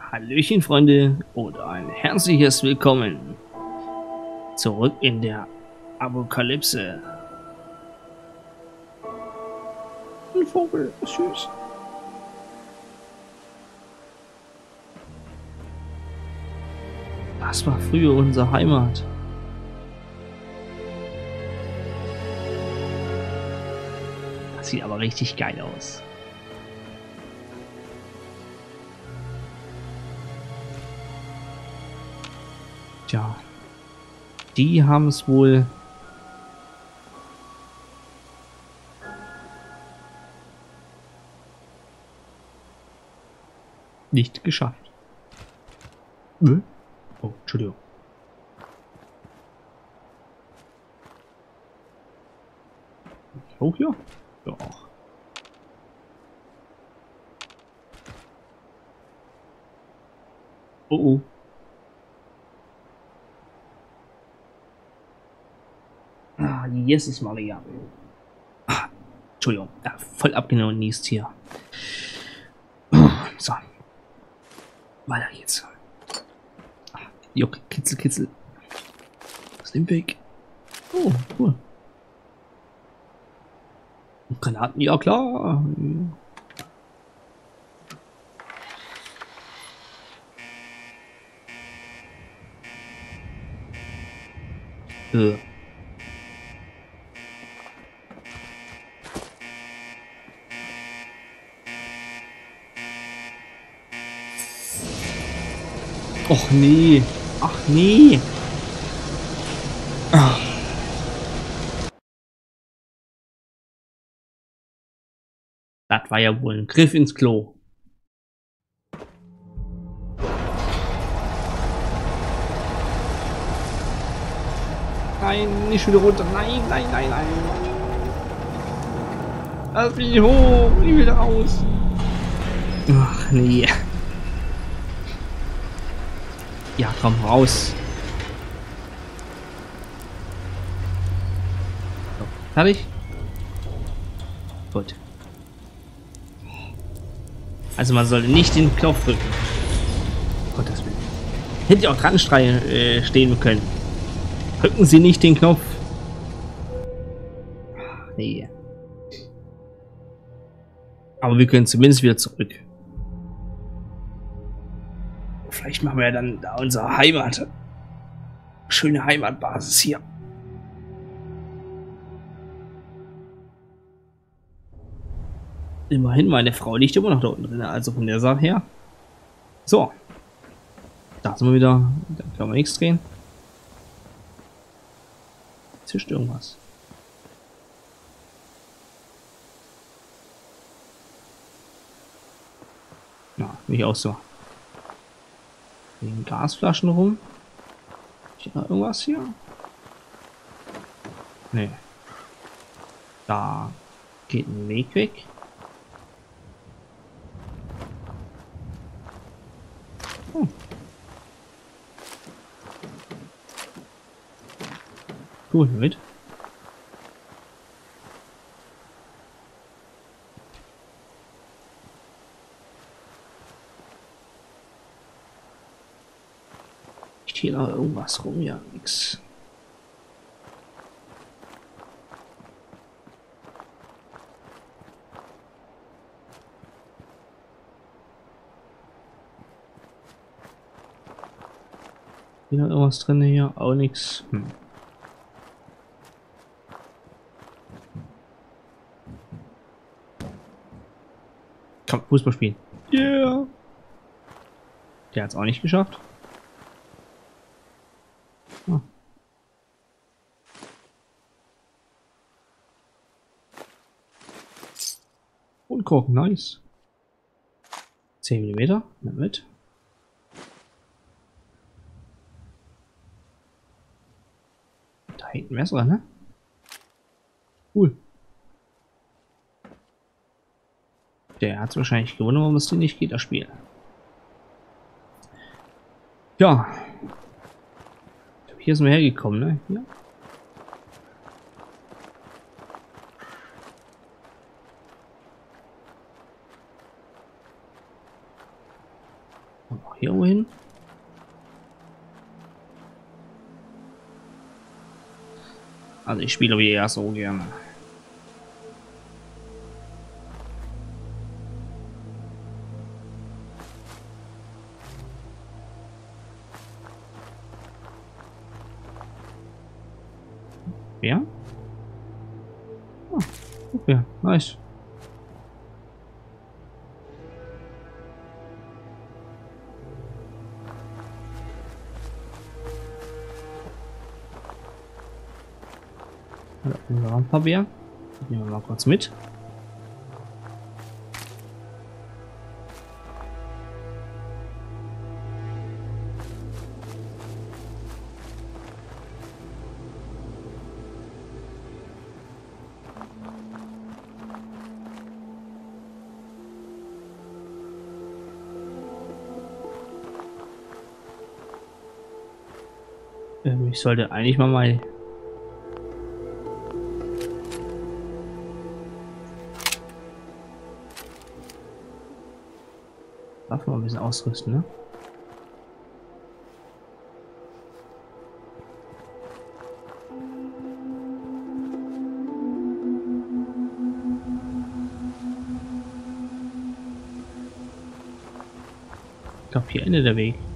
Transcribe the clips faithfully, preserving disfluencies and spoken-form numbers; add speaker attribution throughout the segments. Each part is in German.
Speaker 1: Hallöchen Freunde und ein herzliches Willkommen zurück in der Apokalypse. Ein Vogel, süß. Das war früher unsere Heimat. Das sieht aber richtig geil aus. Tja, die haben es wohl nicht geschafft. Hm? Oh, Entschuldigung. Hoch hier? Ja auch. Oh oh. Ah, Jesus Maria. Ah, Entschuldigung, ja, voll abgenommen niest hier. So. Weiter geht's. Ah, Juck, Kitzel, Kitzel. Aus dem Weg. Oh, cool. Und Granaten, ja klar. Äh. Och nee. Ach nee. Ach. Das war ja wohl ein Griff ins Klo. Nein, nicht wieder runter. Nein, nein, nein, nein. Lass mich hoch. Ich will raus. Ach nee. Ja, komm raus. So, fertig? Gut. Also man sollte nicht den Knopf drücken. Gottes Willen. Hätte ich auch dran äh, stehen können. Drücken Sie nicht den Knopf. Ach, nee. Aber wir können zumindest wieder zurück. Vielleicht machen wir ja dann da unsere Heimat. Schöne Heimatbasis hier. Immerhin, meine Frau liegt immer noch da unten drin, also von der Sache her. So. Da sind wir wieder. Da können wir nichts drehen. Zischt irgendwas. Ja, mich auch so. Wegen Gasflaschen rum. Ist noch irgendwas hier? Nee. Da geht ein Weg weg. Oh. Cool, mit. Hier noch irgendwas rum, ja, nix. Hier noch irgendwas drin, hier auch nichts. Hm. Komm, Fußball spielen. Yeah. Der hat es auch nicht geschafft. Ah. Und Korken, nice. zehn Millimeter, mit. Da hängt ein Messer, ne? Cool. Der hat es wahrscheinlich gewonnen, warum es den nicht geht, das Spiel. Ja. Hier sind wir hergekommen, ne? Hier. Und auch hier hin. Also ich spiele wie eher so gerne. Ja? Oh, okay, nice. Ein Rampabär. Nehmen wir mal kurz mit. Ähm, ich sollte eigentlich mal mal Waffen mal ein bisschen ausrüsten, ne? Ich glaube, hier endet der Weg.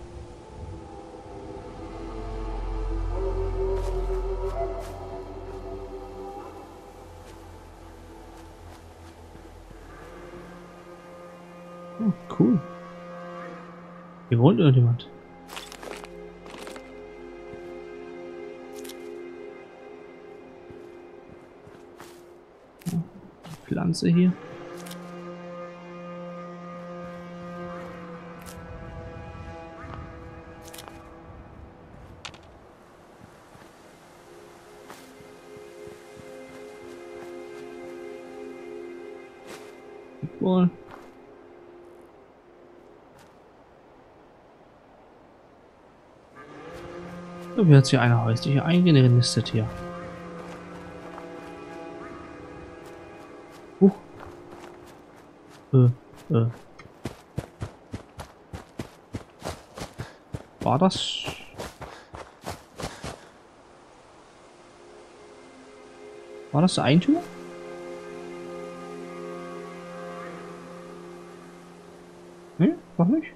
Speaker 1: Oh, cool. Hier wohnt irgendjemand. Oh, die Pflanze hier. Wohl. So, wie hat sich einer häuslich eingenistet hier? Huch. Äh, äh. War das? War das der Eigentümer? Nee, noch nicht.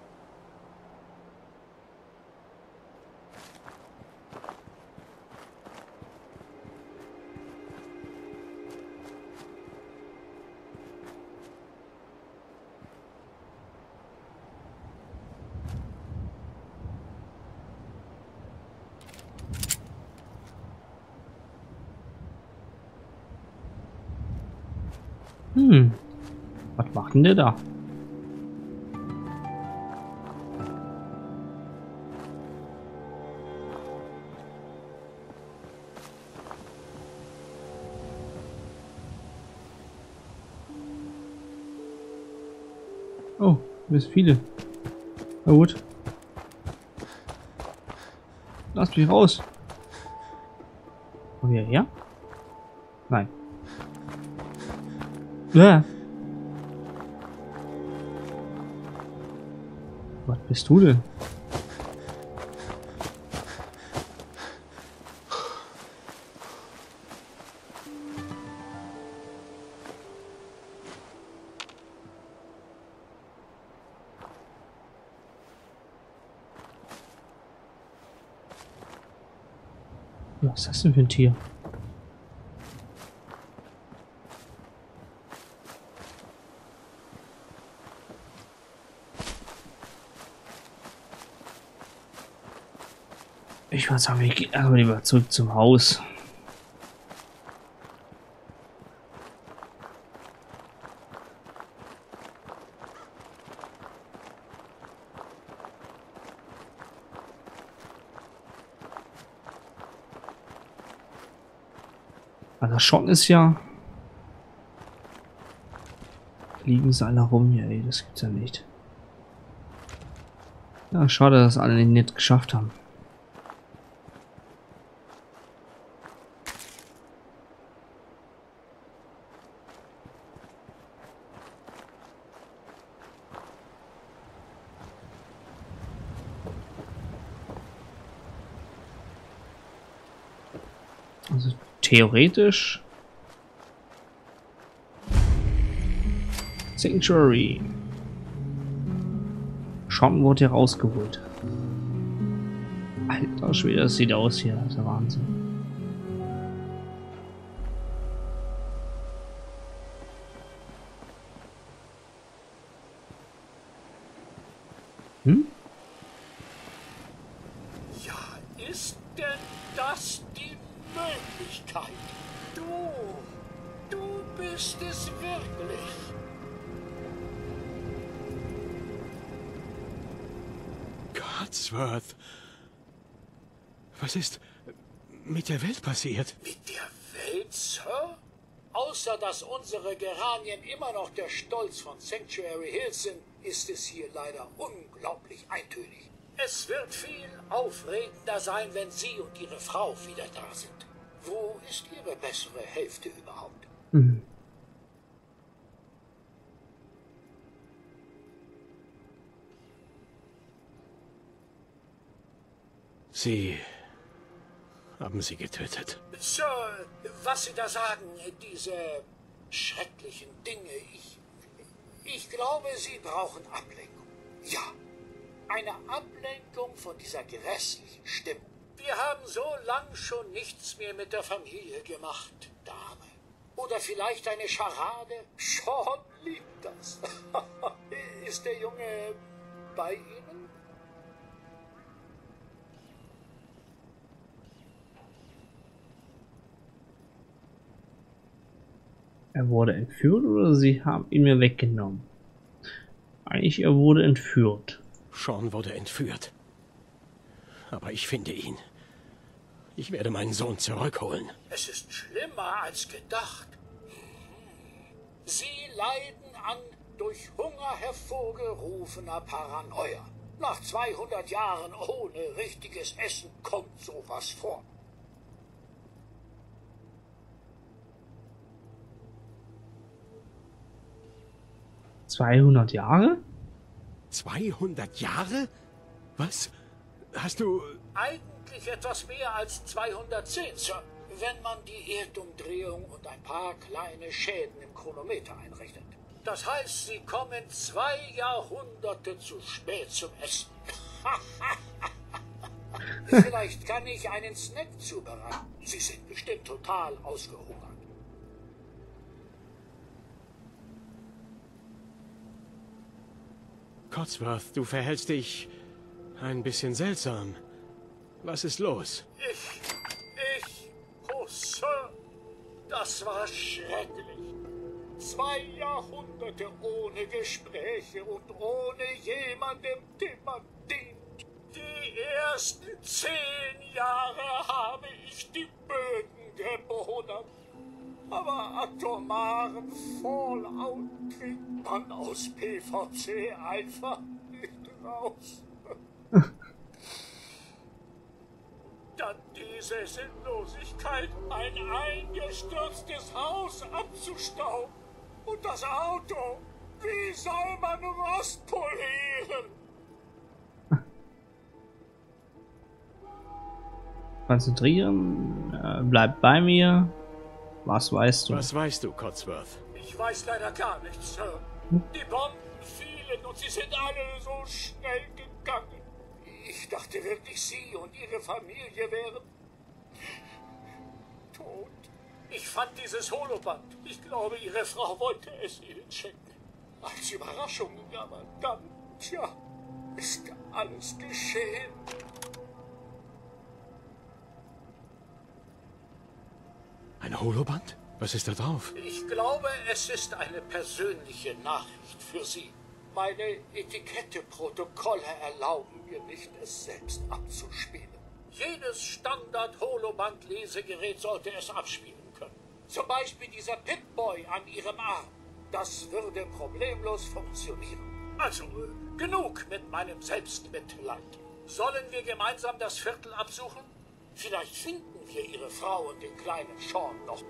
Speaker 1: Hm. Was macht denn der da? Oh, das sind viele. Na gut. Lass mich raus. Komm wir her? Nein. Ja. Was bist du denn? Was ist das denn für ein Tier? Ich würde sagen, wir gehen aber lieber zurück zum Haus. Also Schock ist ja... Liegen sie alle rum hier, ey, das gibt's ja nicht. Ja, schade, dass alle nicht geschafft haben. Also theoretisch. Sanctuary. Sean wurde hier rausgeholt. Alter Schwede, das sieht aus hier. Das ist der Wahnsinn. Hm?
Speaker 2: Ja, ist denn das die Möglichkeit? Du, du bist es wirklich.
Speaker 3: Codsworth. Was ist mit der Welt passiert?
Speaker 2: Mit der Welt, Sir? Außer dass unsere Geranien immer noch der Stolz von Sanctuary Hills sind, ist es hier leider unglaublich eintönig. Es wird viel aufregender sein, wenn Sie und Ihre Frau wieder da sind. Wo ist Ihre bessere Hälfte überhaupt?
Speaker 1: Mhm.
Speaker 3: Sie haben sie getötet.
Speaker 2: Sir, was Sie da sagen, diese schrecklichen Dinge, ich, ich glaube, Sie brauchen Ablenkung. Ja, eine Ablenkung von dieser grässlichen Stimmung. Wir haben so lang schon nichts mehr mit der Familie gemacht, Dame. Oder vielleicht eine Scharade? Sean liebt das. Ist der Junge bei Ihnen?
Speaker 1: Er wurde entführt oder sie haben ihn mir weggenommen? Eigentlich, er wurde entführt.
Speaker 3: Sean wurde entführt. Aber ich finde ihn. Ich werde meinen Sohn zurückholen.
Speaker 2: Es ist schlimmer als gedacht. Sie leiden an durch Hunger hervorgerufener Paranoia. Nach zweihundert Jahren ohne richtiges Essen kommt sowas vor.
Speaker 1: zweihundert Jahre?
Speaker 3: zweihundert Jahre? Was? Hast du...
Speaker 2: Eigentlich etwas mehr als zweihundertzehn, Sir, wenn man die Erdumdrehung und ein paar kleine Schäden im Chronometer einrechnet. Das heißt, Sie kommen zwei Jahrhunderte zu spät zum Essen. Vielleicht kann ich einen Snack zubereiten. Sie sind bestimmt total ausgehungert.
Speaker 3: Codsworth, du verhältst dich ein bisschen seltsam. Was ist los?
Speaker 2: Ich, ich, oh Sir, das war schrecklich. Zwei Jahrhunderte ohne Gespräche und ohne jemandem, dem man dient. Die ersten zehn Jahre habe ich die Böden gebodert. Aber atomaren Fallout kriegt man aus P V C einfach nicht raus. Dann diese Sinnlosigkeit, ein eingestürztes Haus abzustauben. Und das Auto, wie soll man Rost polieren?
Speaker 1: Konzentrieren, äh, bleib bei mir. Was weißt du?
Speaker 3: Was weißt du, Codsworth?
Speaker 2: Ich weiß leider gar nichts, Sir. Die Bomben fielen und sie sind alle so schnell gegangen. Ich dachte wirklich, Sie und Ihre Familie wären tot. Ich fand dieses Holoband. Ich glaube, Ihre Frau wollte es Ihnen schenken. Als Überraschung, aber dann, tja, ist alles geschehen.
Speaker 3: Ein Holoband? Was ist da drauf?
Speaker 2: Ich glaube, es ist eine persönliche Nachricht für Sie. Meine Etikette-Protokolle erlauben mir nicht, es selbst abzuspielen. Jedes Standard-Holoband-Lesegerät sollte es abspielen können. Zum Beispiel dieser Pip-Boy an Ihrem Arm. Das würde problemlos funktionieren. Also, äh, genug mit meinem Selbstmitleid. Sollen wir gemeinsam das Viertel absuchen? Vielleicht finden wir Ihre Frau und den kleinen Sean noch.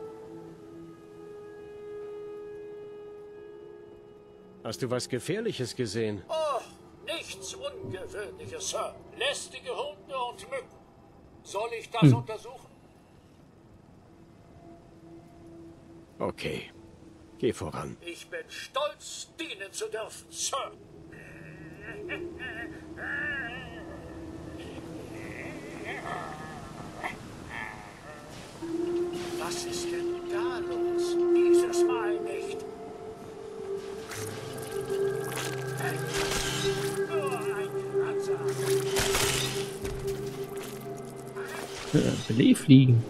Speaker 3: Hast du was Gefährliches gesehen?
Speaker 2: Oh, nichts Ungewöhnliches, Sir. Lästige Hunde und Mücken. Soll ich das
Speaker 1: Hm.
Speaker 2: untersuchen?
Speaker 3: Okay. Geh voran.
Speaker 2: Ich bin stolz, dienen zu dürfen, Sir. Was ist denn da los? Dieses Mal nicht. Nur ein Kratzer.
Speaker 1: Äh, Belay fliegen.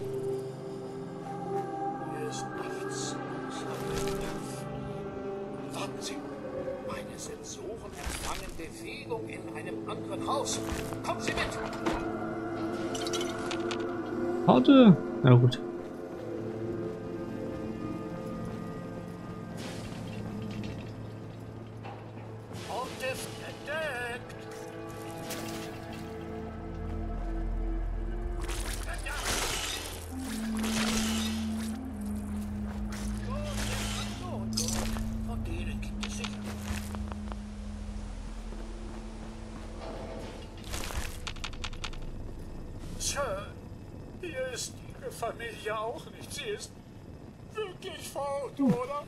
Speaker 2: Hier ist nichts außer Dampf. Warten Sie. Meine Sensoren empfangen Bewegung in einem anderen Haus. Kommen Sie mit.
Speaker 1: Warte. Na gut.
Speaker 2: Ortiz entdeckt. Von denen gibt es sicher. Sir, hier ist Ihre Familie auch nicht. Sie ist wirklich fort, oder?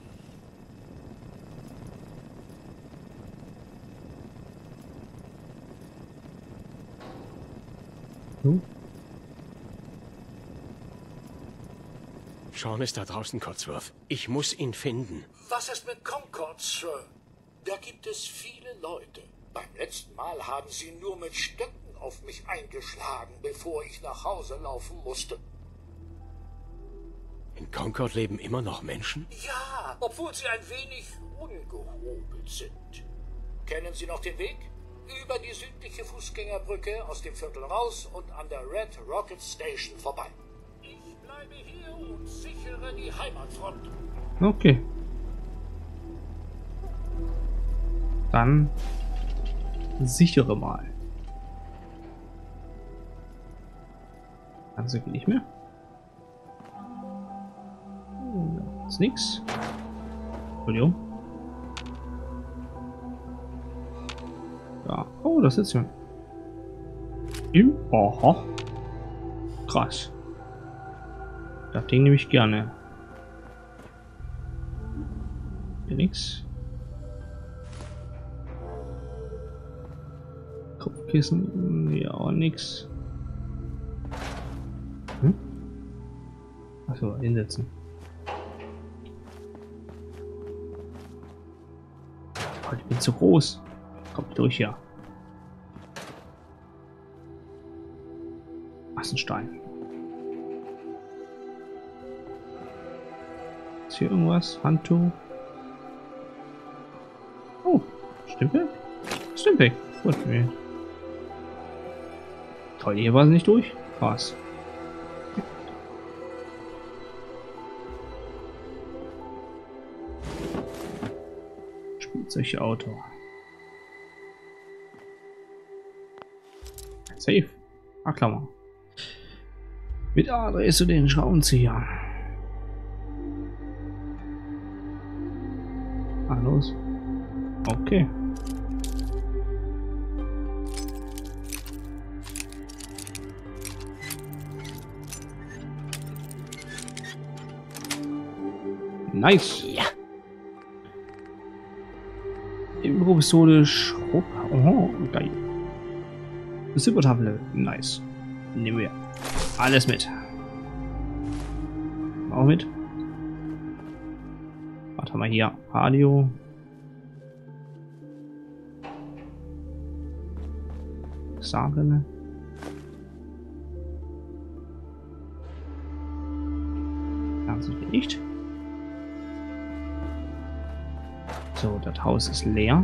Speaker 1: Hm?
Speaker 3: Sean ist da draußen, Codsworth. Ich muss ihn finden.
Speaker 2: Was ist mit Concord, Sir? Da gibt es viele Leute. Beim letzten Mal haben sie nur mit Stöcken auf mich eingeschlagen, bevor ich nach Hause laufen musste.
Speaker 3: In Concord leben immer noch Menschen?
Speaker 2: Ja, obwohl sie ein wenig ungehobelt sind. Kennen Sie noch den Weg? Über die südliche Fußgängerbrücke, aus dem Viertel raus und an der Red Rocket Station vorbei. Ich bleibe hier und sichere die Heimatfront.
Speaker 1: Okay. Dann sichere mal. Also geht nicht mehr. Da ist nix. Entschuldigung. Ja. Oh, das ist ja. Im. Aha. Krass. Das Ding nehme ich gerne. Hier nix. Kopfkissen. Ja, auch nix. Hm? Achso, hinsetzen. Oh, ich bin zu groß. Kommt durch hier. Was ein Stein. Ist hier irgendwas? Handtuch? Oh, Stempel? Stempel. Gut, nee. Toll, hier war es nicht durch. Krass. Spielzeugauto. Safe. Ach, Klammer. Mit A drehst du den Schraubenzieher. Ah, los. Okay. Nice.
Speaker 3: Ja.
Speaker 1: Impro-Pistole Schrott. Oh, geil. Silbertafel. Nice. Nehmen wir. Alles mit. Auch mit. Was haben wir hier? Radio. Sagen. Ganz nicht. So, das Haus ist leer.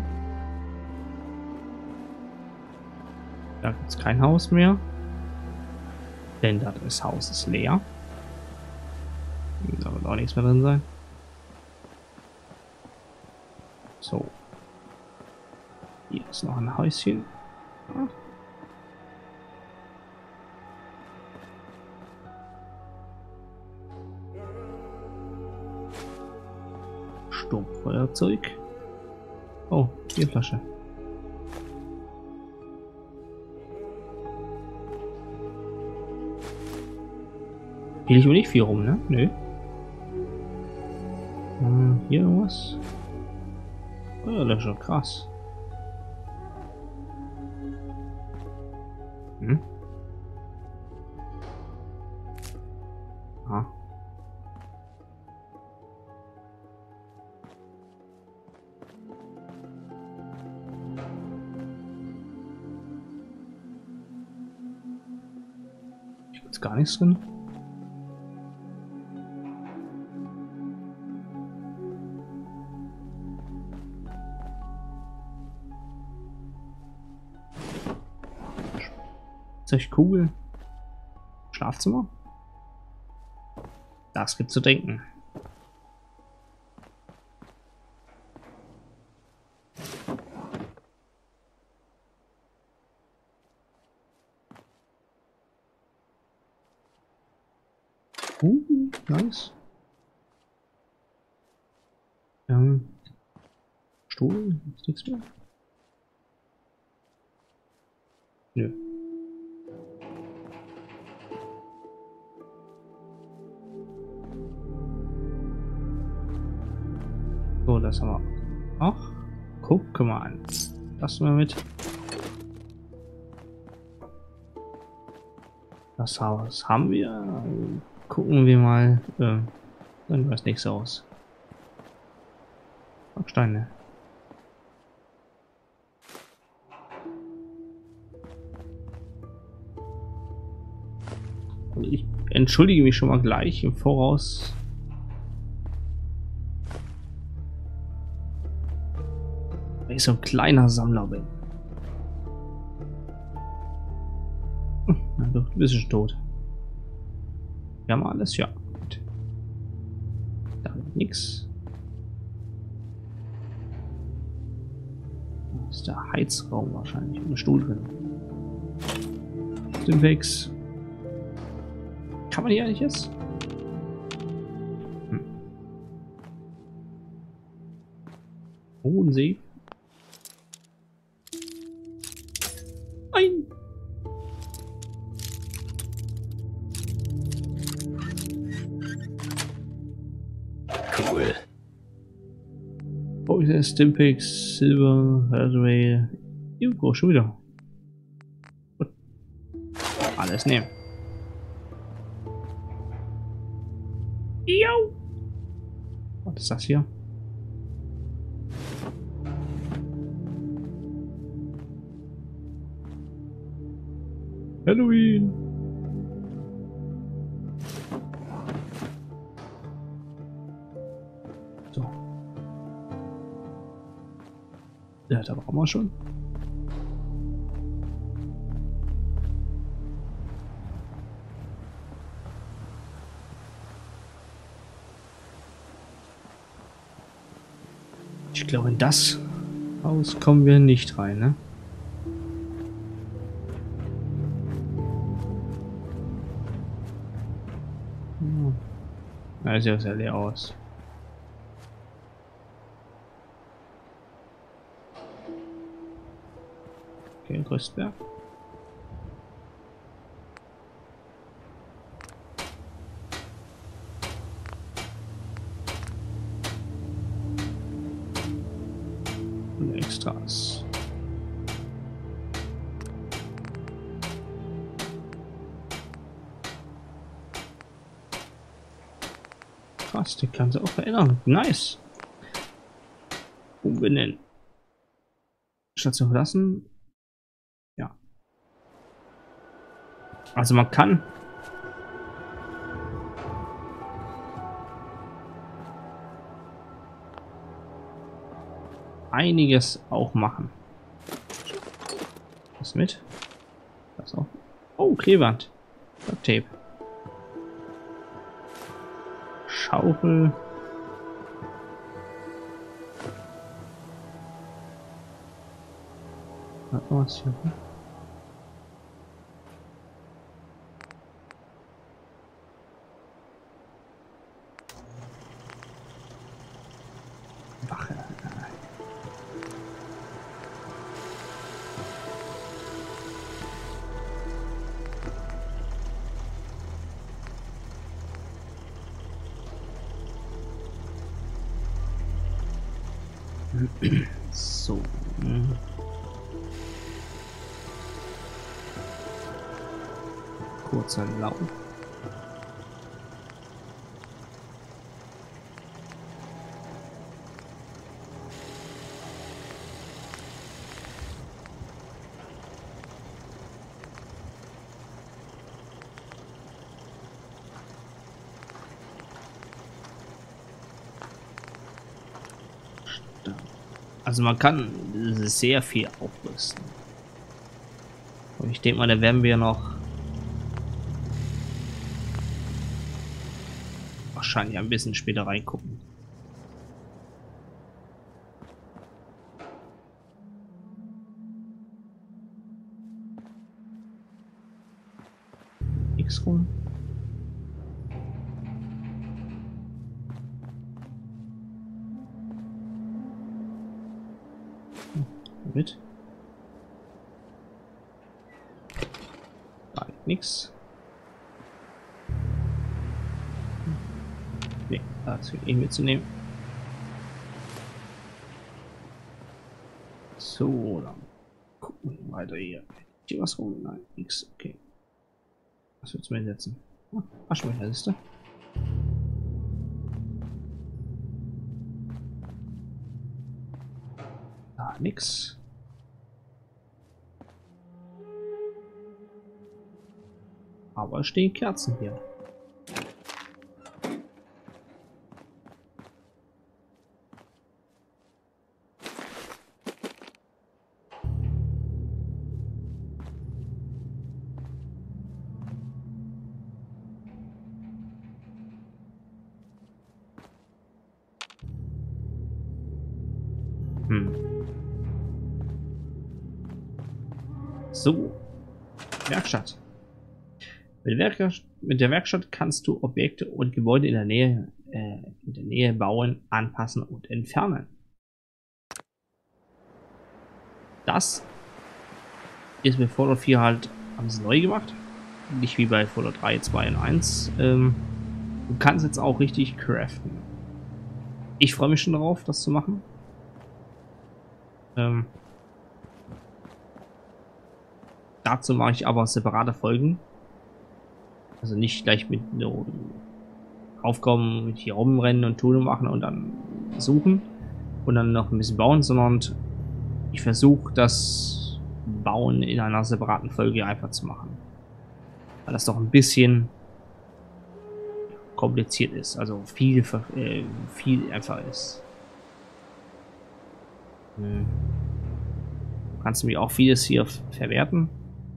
Speaker 1: Da gibt es kein Haus mehr. Denn das Haus ist leer. Da wird auch nichts mehr drin sein. So. Hier ist noch ein Häuschen. Ja. Sturmfeuerzeug. Oh, Bierflasche. Hier liegt aber nicht viel rum, ne? Nö. Hm, hier irgendwas? Oh, das ist schon krass. Hm? Ah. Hier gibt's gar nichts drin. Kugel. Schlafzimmer. Das gibt zu denken. Uh, nice. Ähm, Stuhl, ist nichts mehr. Nö. So, das haben wir. Ach, guck mal an. Lassen wir mit. Das Haus haben wir. Gucken wir mal. Äh, dann weiß nichts aus. Steine. Also ich entschuldige mich schon mal gleich im Voraus. Weil ich so ein kleiner Sammler bin. Na doch, du bist schon tot. Wir haben alles, ja. Gut. Da nix. Das ist der Heizraum wahrscheinlich. Ein Stuhl drin. Stimpaks. Kann man hier eigentlich jetzt? Hm. Bodensee. Nein!
Speaker 3: Cool.
Speaker 1: Oh, ist Stimpaks, Silber, Hathaway. Irgendwo schon wieder. Gut. Alles nehmen. Jo! Was ist das hier? Halloween! So. Ja, da brauchen wir schon. Ich glaube, in das Haus kommen wir nicht rein, ne? Hm. Na, sieht ja sehr leer aus. Okay, Röstberg. Extras. Krass, den kann sie auch verändern. Nice. Umbenennen. Station verlassen. Ja. Also man kann einiges auch machen. Was mit? Das auch. Oh, Klebeband. Tape. Schaufel. Hat noch was hier? Wache. So. Kurzer Lauf. Also man kann sehr viel aufrüsten. Und ich denke mal, da werden wir noch wahrscheinlich ein bisschen später reingucken. X rum. Mit. Da liegt nichts. Nee, das will ich mitzunehmen. So, dann gucken wir weiter hier. Hier was rum? Nein, nichts. Okay. Was willst du mir setzen? Ah, Aschenbecherliste. Da nix. Aber es stehen Kerzen hier. Hm. So. Werkstatt. Mit, Werkstatt. mit der Werkstatt kannst du Objekte und Gebäude in der Nähe, äh, in der Nähe bauen, anpassen und entfernen. Das ist mit Fallout vier halt alles neu gemacht. Nicht wie bei Fallout drei, zwei und eins. Ähm, du kannst jetzt auch richtig craften. Ich freue mich schon darauf, das zu machen. Ähm, dazu mache ich aber separate Folgen. Also nicht gleich mit no, Aufgaben mit hier rumrennen und Tun machen und dann suchen und dann noch ein bisschen bauen, sondern ich versuche das Bauen in einer separaten Folge einfach zu machen. Weil das doch ein bisschen kompliziert ist, also viel, äh, viel einfach ist. Hm. Du kannst mir auch vieles hier verwerten.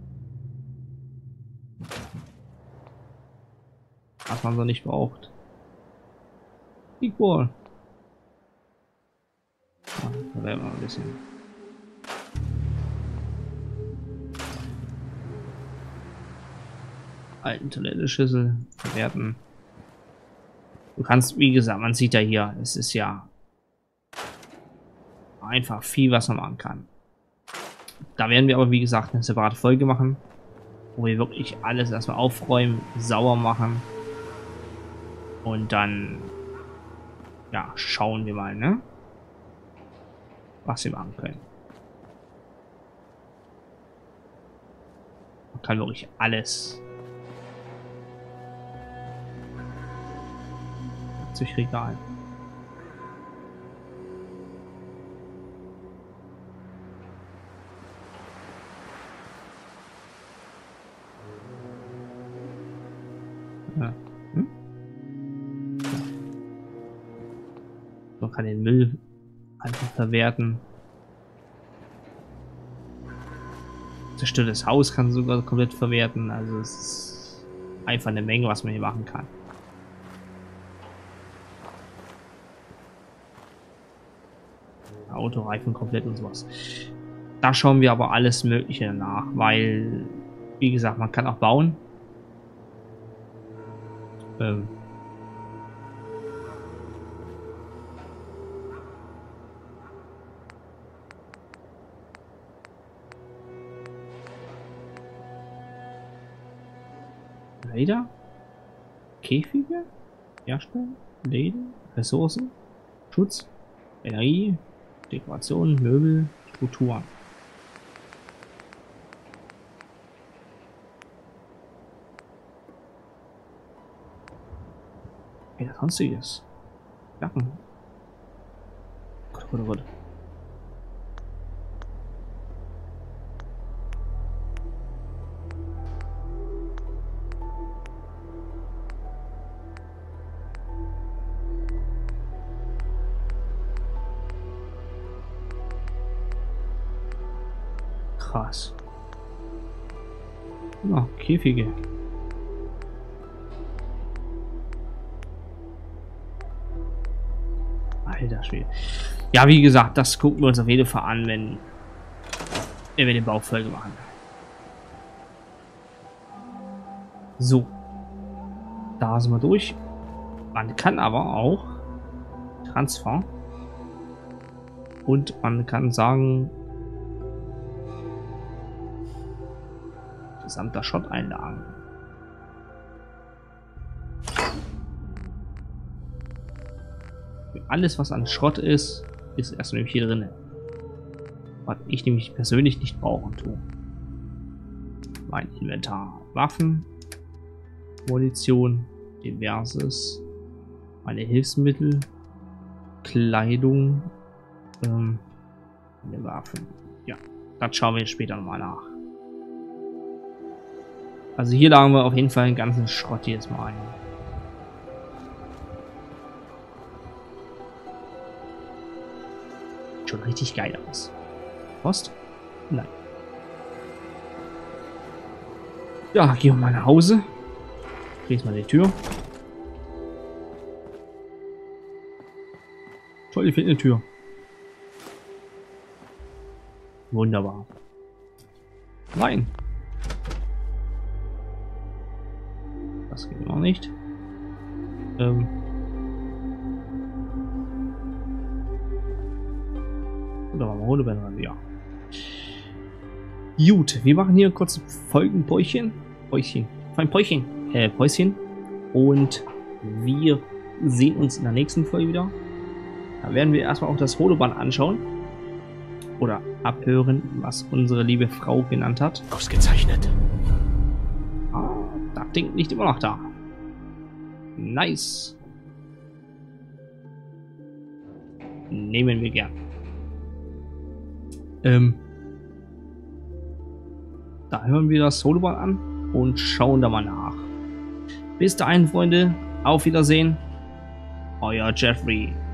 Speaker 1: Was man so nicht braucht. Equal. Ja, da werden wir ein bisschen. Alten Toilettenschüssel verwerten. Du kannst, wie gesagt, man sieht ja hier, es ist ja einfach viel, was man machen kann. Da werden wir aber, wie gesagt, eine separate Folge machen, wo wir wirklich alles erstmal aufräumen, sauber machen. Und dann, ja, schauen wir mal, ne? Was wir machen können. Man kann wirklich alles. Durch Regal. Ja. Hm? Man kann den Müll einfach verwerten. Zerstörtes Haus kann sogar komplett verwerten. Also es ist einfach eine Menge, was man hier machen kann. Autoreifen komplett und sowas. Da schauen wir aber alles Mögliche nach, weil, wie gesagt, man kann auch bauen. Ähm. Leder? Käfige? Herstellen? Leder? Ressourcen? Schutz? Energie? Dekoration, Möbel, Strukturen. Ja, sonstiges. Jacken. Gott, Gott, Gott. Krass. Ah, Käfige. Alter Schwede. Ja, wie gesagt, das gucken wir uns auf jeden Fall an, wenn wir den Baufolge machen. So. Da sind wir durch. Man kann aber auch Transfer. Und man kann sagen, gesamter Schrotteinlagen. Alles, was an Schrott ist, ist erst nämlich hier drin. Was ich nämlich persönlich nicht brauchen tue. Mein Inventar. Waffen, Munition, diverses, meine Hilfsmittel, Kleidung, ähm, meine Waffen. Ja, das schauen wir später nochmal nach. Also hier lagen wir auf jeden Fall den ganzen Schrott jetzt mal ein. Schon richtig geil aus. Post? Nein. Ja, gehen wir mal nach Hause. Schließ mal die Tür. Toll, hier fehlt eine Tür. Wunderbar. Nein. Das geht noch nicht. Ähm. Oder machen wir Hundebänder ran? Ja. Gut, wir machen hier kurz Folgenpäuschen. Päuschen. Ein Päuschen. Äh, Päuschen. Und wir sehen uns in der nächsten Folge wieder. Da werden wir erstmal auch das Holoband anschauen. Oder abhören, was unsere liebe Frau genannt hat.
Speaker 3: Ausgezeichnet.
Speaker 1: Ah, das Ding liegt immer noch da. Nice. Nehmen wir gern. Ähm. Da hören wir das Holoband an und schauen da mal nach. Bis dahin, Freunde. Auf Wiedersehen. Euer Jeffrey.